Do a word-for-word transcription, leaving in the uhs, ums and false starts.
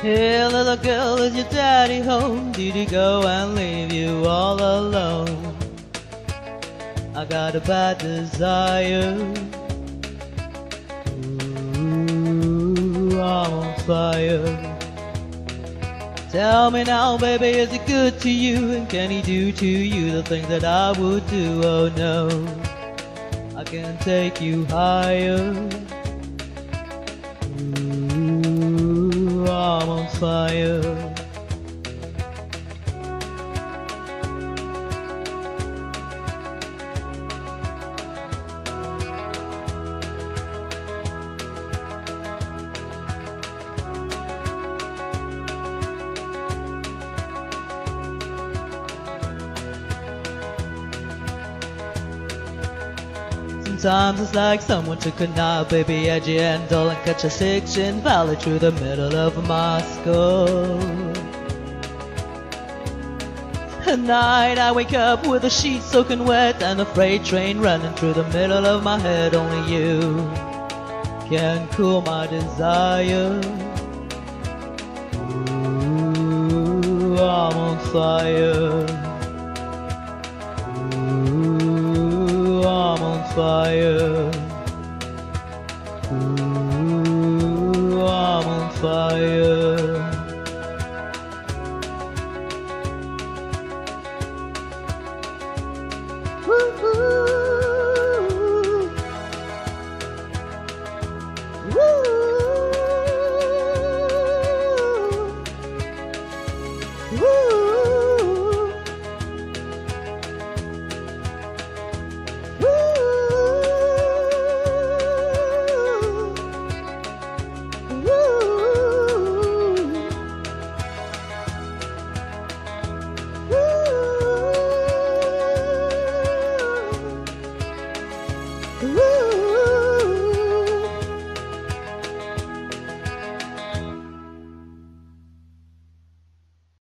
Hey little girl, is your daddy home? Did he go and leave you all alone? I got a bad desire. Ooh, I'm on fire. Tell me now, baby, is he good to you? And can he do to you the things that I would do? Oh no, I can take you higher. Ooh, I'm on fire. Sometimes it's like someone took a knife, baby, edgy and dull, and cut a six-inch valley through the middle of my skull. At night I wake up with the sheets soaking wet and a freight train running through the middle of my head. Only you can cool my desire. Ooh, I'm on fire. I'm on fire. Ooh, I'm on fire.